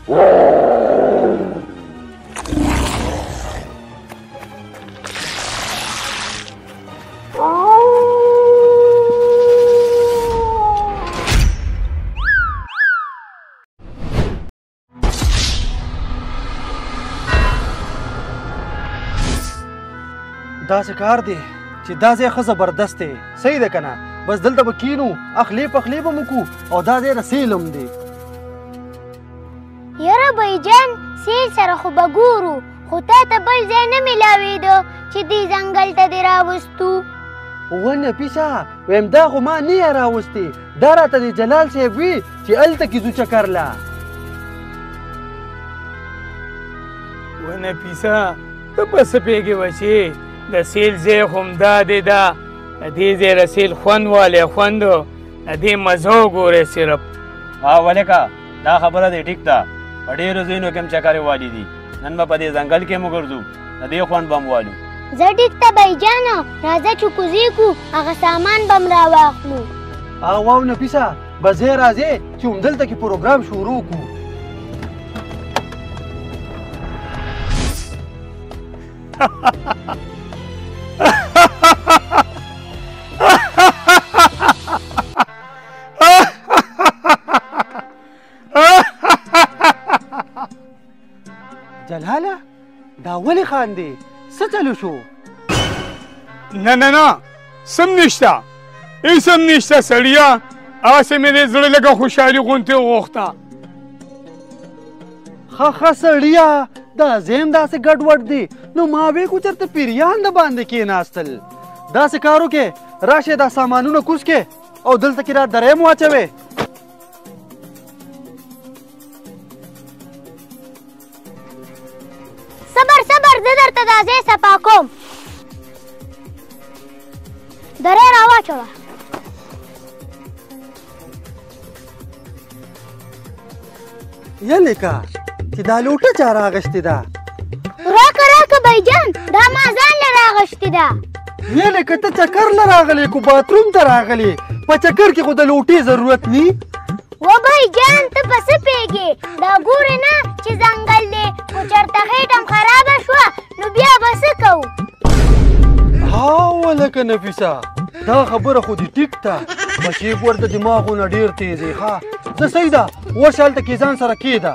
داسې کار دی چې دا ځای ښه زبردست دی صحیح ده که نه بس دلته به کینو اخلی پخلی به مو کو او دا ځای د سیل هم دی یاره بهجان سیل سره خو به ګورو خو تا ته بل ځای نه میلاوېده چې دې ځنګل ته دې راوستو ونه پیسه ویم دا خو ما نه یې راوستې دا راته د جلال صاحب وي چې هلته کې ځو چکر له ونه پیسه ته به څه پوهېږې بچې د سیل ځای خو همدا دی دا د دې ځای د سیل خوند والی خوند د دې مزه وګورئ صرف ولکه دا خبره دی ټیک ده په ډېرو ځایونو کې هم چکرې والي دي نن به په دې ځنګل کې هم وګرځو د دې خوند به هم والو زه ټیک ته بهجانه راځه چې کوزې کړو هغه سامان به هم راواخلو واو نفیسه به ځای راځې چې همدلته کې پروګرام شروع کړو جلاله دا ولې خاندې څه چلو شو نه نه نه سم نشته هېڅ هم نشته سړیه هغسې مې دې زړه لږه خوشحالي غوندې وغوښته ښه سړیه دا ځای هم داسې ګډوډ دی نو ما وې کو چېرته پیریان د باندې کېناستل داسې کار وکې راشئ دا سامانونه کوز کې او دلته کې را دریم واچوې صبر زه درته دا ځای صفا کوم درې راواچوه یلیکه چې دا لوټه چا راغشتې ده راکه بهجان دا ما ځان له راغشتې ده یلیکه ته چکر له راغلې کو باتروم ته راغلې په چکر کې خو د لوټې ضرورت نی و بهجان ته په څه پوهېږې دا ګورې نه چې ځنګل دی خو چېرته خېټم خرابه شوه نو بیا به څه کوو ولکه نفیسه دا خبره خو دې ټیک ده بشیب ورته دماغونه ډېر تیز دی ښه زه صحیح ده ورشه هلته کې ځان سره کېده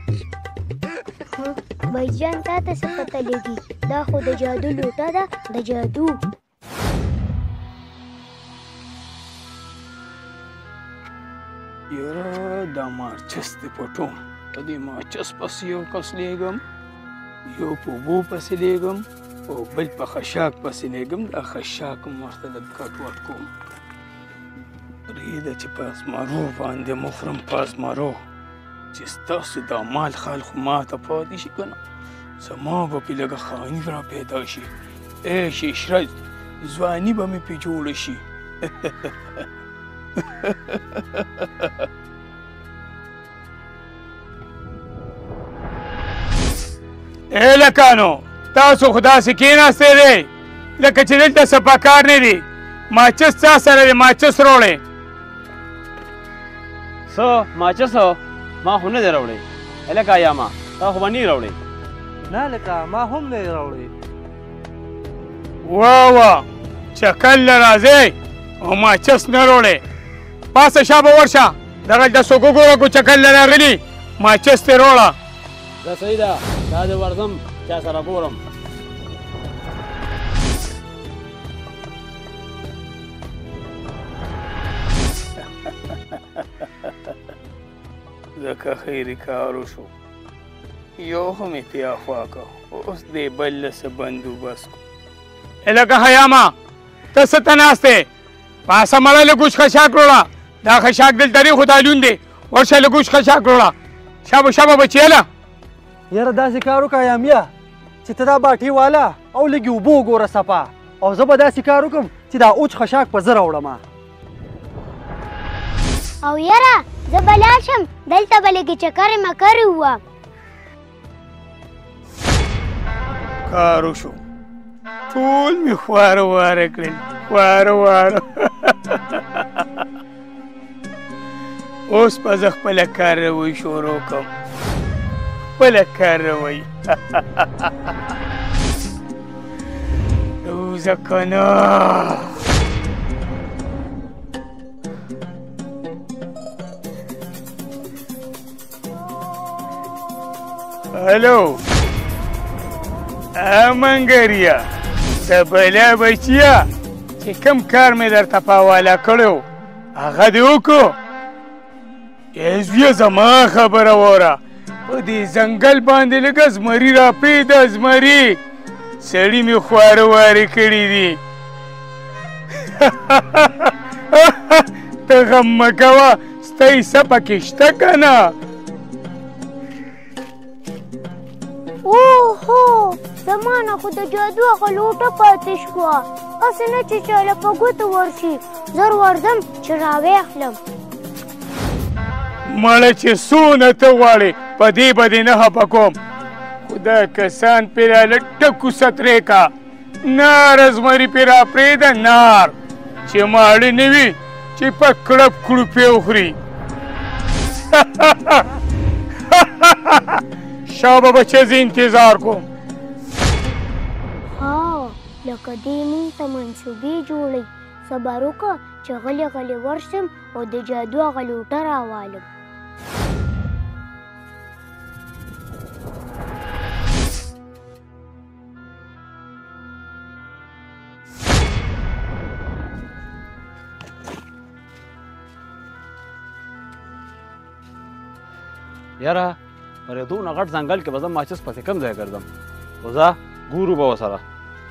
بهجان تا ته څه پته لګي دا خو د جادو لوټه ده د جادو یاره دا مارچس دی پټو په دې مارچس پسې یو کس لیږم یو په اوبو پسې لیږم او بل په خشاک پسې لیږم دا خشاک هم ورته لږ ګډ وډ کوم پرېږده چې په ازمارو باندې مخورم په ازمارو چې ستاسو دا مال خال خو ما ته پاتې شي که نه زما به پې لږه خاني را پیدا شي عیش عشرت ځواني به مې پې جوړه شي ای لکانو تاسو خو داسې کېناستی دی لکه چې دلته صفا کار نه دی ماچس چا سره دی ماچس راوړی څه ماچس ما خو نه دی راوړی هلکه ایاما تا خو به نه یې راوړی نه لکه ما هم نه یې راوړی وا چکر له راځئ او ماچس نه راوړی پاسه شابه ورشه دغلته څوک وګوره کو چکر له راغلي ماچس ترې راوړه دا صحیح ده دا دې ورځم چا سره ګورم ځکه خیري کار وشو یو خو مې پې اخوا که اوس دې بل له څه بندوبست کړو لکه حیاما ته څه ته ناست دی پاسه مړه لږ خشاک راوړه دا خشاک دلته دی خو دا لون دی ورشه لږ خشاک راوړه شابه بچیله یاره داسې کار وکړه ایامیا چې ته دا باټې واله او لږې اوبه وګوره صفا او زه به داسې کار وکړم چې دا اوچ خشاک په زه راوړم او یاره زه به لاړ شم دلته به لږې چکرې مکرې ووم کار وشو ټول مې خواره واره کړل خواره واره اوس به زه خپله کاروی شروع کړم خپله کاروئ وځه که نه هلو منګريه د بلا بچیه چې کوم کار مې درته په حواله کړی هغه دې وکړو زویه زما خبره واوره په دې ځنګل باندې لږه زمري راپرېږده زمري سړي مې خواره وارې کړي دي ته غم مه کوه ستا حصه پکې شته که نه اوهو زما نه خو د جادو هغه لوټه پاتې شوه هسې نه چې چاله په ګوتو ورشي زر ورځم چې راویې اخلم مړه چې څونه ته غواړې په دې به دې نه خفه کوم خو دا کسان پرې رالټه کوڅه ترې که ناره زمري پرې راپرېږده نار چې ماړه نه وي چې په کړپ کړوپې وخوري شابه بچه زه انتظار کوم ها لکه دې مونږ ته منصوبې جوړوي صبر وکړه چې غلی غلی ورشم او د جادو هغه لوټه راوالم یاره پر دونه غټ ځنګل کې به زه ماچس پسې کم ځای ګرځم خو ځه ګورو به ورسره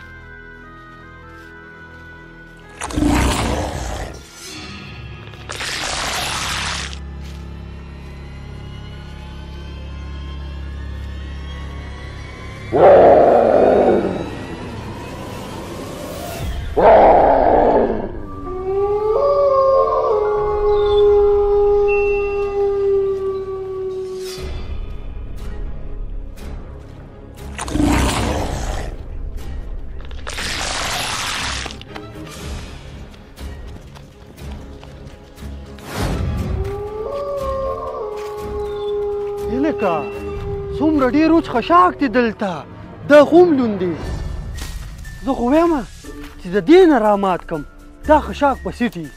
هلکه څومره ډېر اوچ خشاک دي دلته دا خو هم لوند دي زه خو وایم چې د دې نه رامات کړم دا خشاک بسیط دي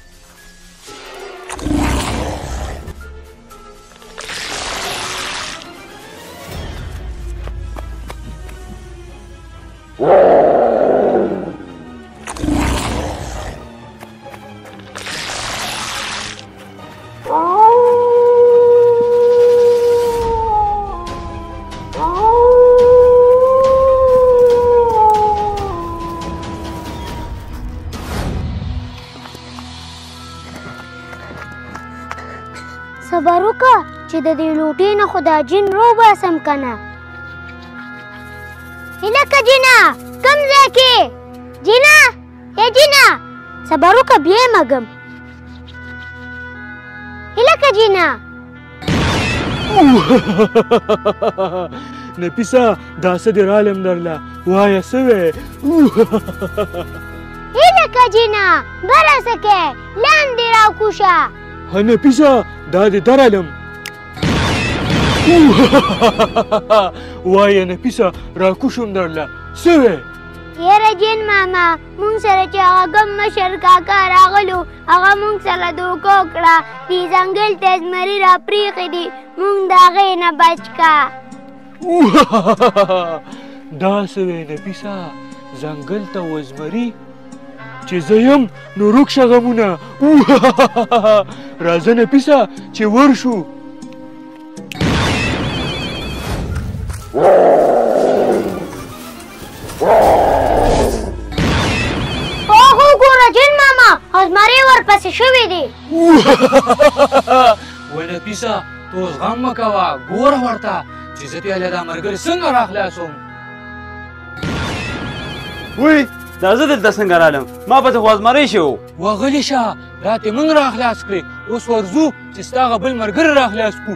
صبر وکړه چې د دې لوټې نه خو دا جن روباسم که نه هلکه جینه کوم ځای کې جینه ای جینه صبر وکړه بیا یې مږم هلکه جینه نفیسه دا څه دې رالم درله وایه څه وې هلکه جینه بره څه کې لاندې راکوشه نفیسه دا دې درالم وایه نفیسه راکوشم درله څه وې یاره جین ماما مونږ سره چې هغه ګم مشر کاکا راغلو هغه مونږ سره دوکه وکړه دې ځنګل ته زمري راپرېښې دي مونږ د هغې نه بچ که دا څه وې نفیسه ځنګل ته وزمري چې زه یم نو روک شه غمونه راځه نفیسه چې ورشو اوهو ګوره جین ماما زمري ورپسې شوي دي وای نفیسه ته اوس غم مه کوه ګوره ورته چې زه تېله دا ملګري څنګه راخلاصوم وی دا زه دلته څنګه رالم ما پسې خو ازمری شو وغلی شه دا تې موږ راخلاص کړې اوس ورځو چې ستا هغه بل ملګري راخلاص کړو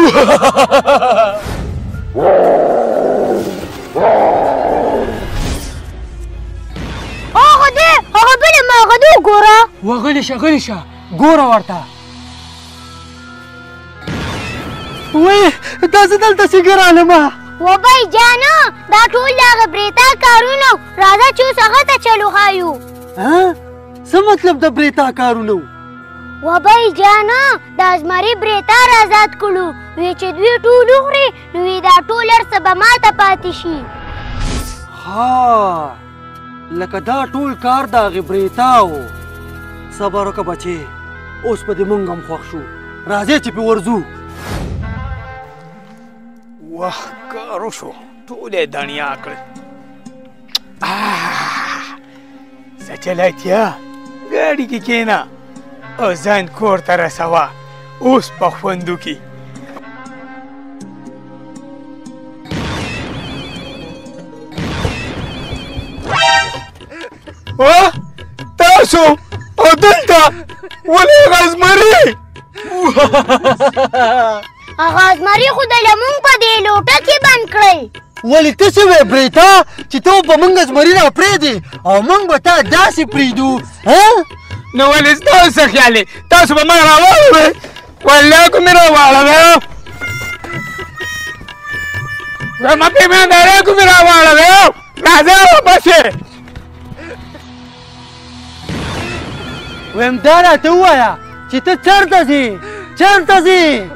هغه دی هغه بلې مرغدو ګوره وغلی شه غلی شه ګوره ورته وای تاسو دلته څنګه رالمه و بای جانو دا ټول دغه بریتا کارونه راځه چې اوس هغه ته چلو خایو ها څه مطلب د بریتا کارونه و بای جانو د زمري بریتا را آزاد کړو وی چې دوی ټول وخوري نو وی دا ټول هرڅه به ماته پاتې شي ها لکه دا ټول کار د هغې بریتا و صبر وکړه بچې اوس په دې موږ هم خوښ شو راځئ چې پې ورځو واه کار وشو ټول یې دڼیا کړل سچلایتیا ګاډي کې کښېنه او ځان کور ته رسوه اوس په خوندو کې تاسو او دلته ولې هغه زمري هغه زمري خو د لمونږ په دې لوټه کې بند کړی ولې ته څه وې بریتا چې ته به موږ زمري را پرېږدې او موږ به تا داسې پرېږدو نو ولې ستاسو څه خیال دی تاسو به ما راواړوئ والله که مې راواړوئ زما پیماندارۍ که مې راواړوئ راځئ واپس ویم دا راته ووایه چې ته چېرته ځې چېرته ځې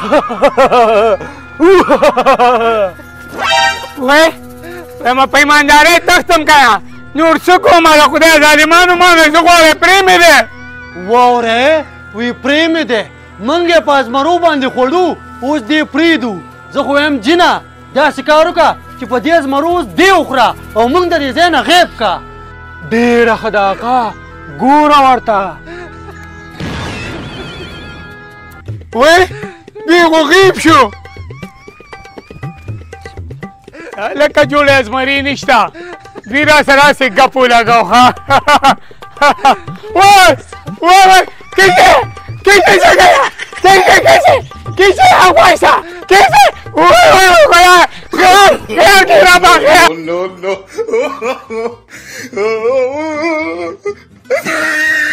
وای زما پیماندارۍ تختم که نور څه کومه د خدای ظالمانو مانه زه غواړی پرې مې دی واورې وی پرې مې دی موږ یې په زمرو باندې خوړو اوس دې پرېږدو زه خو وایم جینه داسې کار وکړه چې په دې زمرو اوس دې وخوره او موږ د دې ځای نه غیب که ډېره ښه ده اکا ګوره ورته وای دی خو غیب شو لکه جوړې زمري نشته دوی را سره هسې ګپ ولګو ښه وای وای کیسه کیسه څه کوې کیسه کیسه کیسه هوایسه کیسه وای وای خدای خیر دې رابه خیر